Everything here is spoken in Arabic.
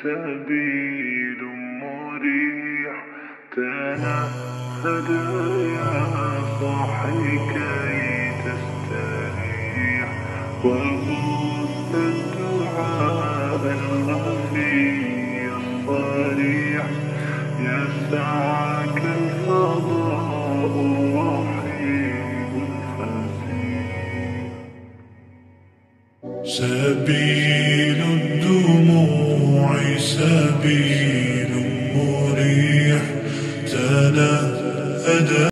سبيل مريح تنهد يا صاحي كي تستريح وغص الدعاء الخفي الصريح يسعك الفضاء الرحيم الفسيح. سبيل الدموع سبيل مريح تنهد